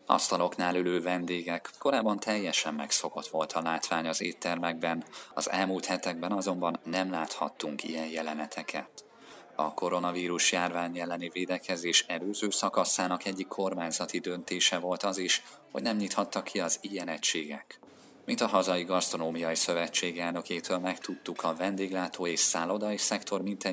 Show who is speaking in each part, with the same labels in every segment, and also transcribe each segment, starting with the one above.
Speaker 1: Asztaloknál ülő vendégek, korábban teljesen megszokott volt a látvány az éttermekben, az elmúlt hetekben azonban nem láthattunk ilyen jeleneteket. A koronavírus járvány elleni védekezés előző szakaszának egyik kormányzati döntése volt az is, hogy nem nyithattak ki az ilyen egységek. Mint a Hazai Gasztronómiai Szövetség elnökétől megtudtuk, a vendéglátó és szállodai szektor mintegy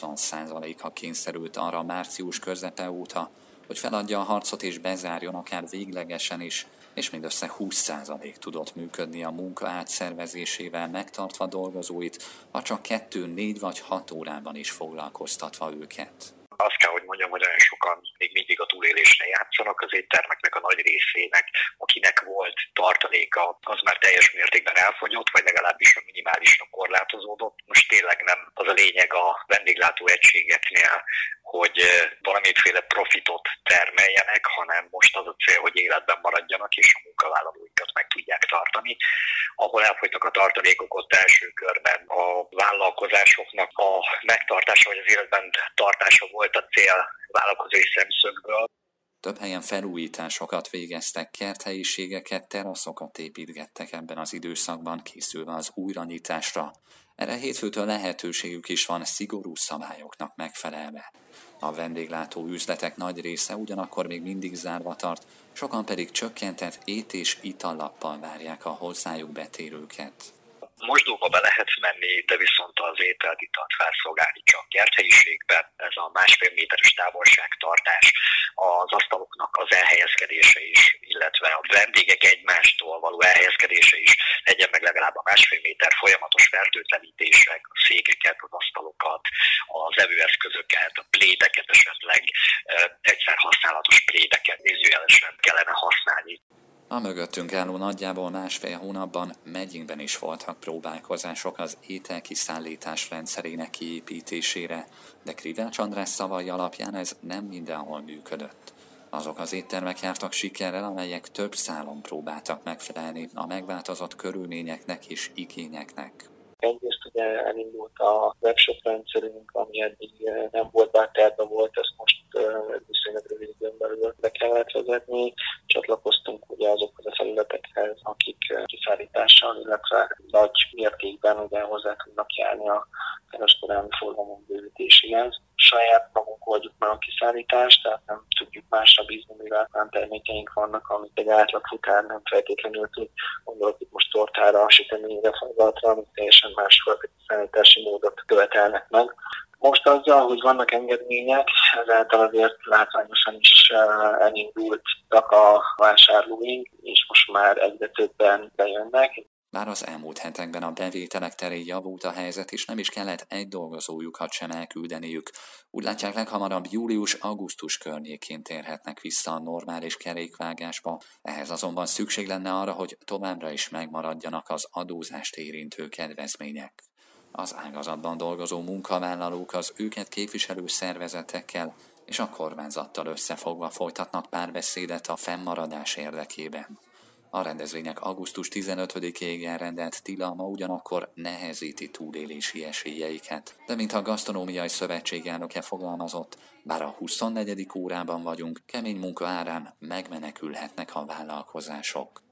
Speaker 1: 80%-a kényszerült arra március közepe óta, hogy feladja a harcot és bezárjon akár véglegesen is, és mindössze 20% tudott működni a munka átszervezésével, megtartva dolgozóit, ha csak 2, 4 vagy 6 órában is foglalkoztatva őket.
Speaker 2: Azt kell, hogy mondjam, hogy nagyon sokan még mindig a túlélésre játszanak, az éttermeknek a nagy részének, akinek volt tartaléka, az már teljes mértékben elfogyott, vagy legalábbis a minimálisra korlátozódott. Most tényleg nem az a lényeg a vendéglátó egységeknél, hogy valamiféle profitot termeljenek, hanem most az a cél, hogy életben maradjanak, és a munkavállalóikat meg tudják tartani. Ahol elfogytak a tartalékok, ott első körben a vállalkozásoknak a megtartása, vagy az életben tartása volt a cél vállalkozói szemszögből.
Speaker 1: Több helyen felújításokat végeztek, kerthelyiségeket, teraszokat építgettek ebben az időszakban, készülve az újranyitásra. Erre hétfőtől lehetőségük is van szigorú szabályoknak megfelelve. A vendéglátó üzletek nagy része ugyanakkor még mindig zárva tart, sokan pedig csökkentett ét- és itallappal várják a hozzájuk betérőket.
Speaker 2: Mosdóba be lehet menni, de viszont az ételt, italt felszolgálni csak kerthelyiségben. Ez a 1,5 méteres távolságtartás, az asztaloknak az elhelyezkedése is, illetve a vendégek egymástól való elhelyezkedése is legyen meg legalább a 1,5 méter, folyamatos fertőtlenítések, a székeket, az asztalokat, az evőeszközöket, a plédeket esetleg, egyszer használatos plédeket idézőjelesen kellene használni.
Speaker 1: A mögöttünk álló nagyjából 1,5 hónapban Megyingben is voltak próbálkozások az ételkiszállítás rendszerének kiépítésére, de Krivács András szavai alapján ez nem mindenhol működött. Azok az éttermek jártak sikerrel, amelyek több szálon próbáltak megfelelni a megváltozott körülményeknek és igényeknek.
Speaker 3: Egyrészt ugye elindult a webshop rendszerünk, ami eddig nem volt, bár terve volt, ezt most viszonylag rövid időn belül be kellett vezetni. Csatlakoztunk ugye azokhoz a felületekhez, akik kiszállítással, illetve nagy mértékben ugye hozzá tudnak járni a kereskedelmi forgalom bővítéséhez. Saját magunk oldjuk meg a kiszállítást, tehát nem tudjuk másra bízni, mivel olyan termékeink vannak, amit egy átlagfutár nem feltétlenül tud. Gondolok itt most tortára, süteményre, fagylatra, amit teljesen másfajta kiszállítási módot követelnek meg. Most azzal, hogy vannak engedmények, ezáltal azért látványosan is elindultak a vásárlóink, és most már egyre többen bejönnek.
Speaker 1: Bár az elmúlt hetekben a bevételek terén javult a helyzet, és nem is kellett egy dolgozójukat sem elküldeniük. Úgy látják, leghamarabb július-augusztus környékén térhetnek vissza a normális kerékvágásba, ehhez azonban szükség lenne arra, hogy továbbra is megmaradjanak az adózást érintő kedvezmények. Az ágazatban dolgozó munkavállalók az őket képviselő szervezetekkel és a kormányzattal összefogva folytatnak párbeszédet a fennmaradás érdekében. A rendezvények augusztus 15-ig elrendelt tilalma ugyanakkor nehezíti túlélési esélyeiket, de mint a Gasztronómiai Szövetség elnöke fogalmazott, bár a 24. órában vagyunk, kemény munka árán megmenekülhetnek a vállalkozások.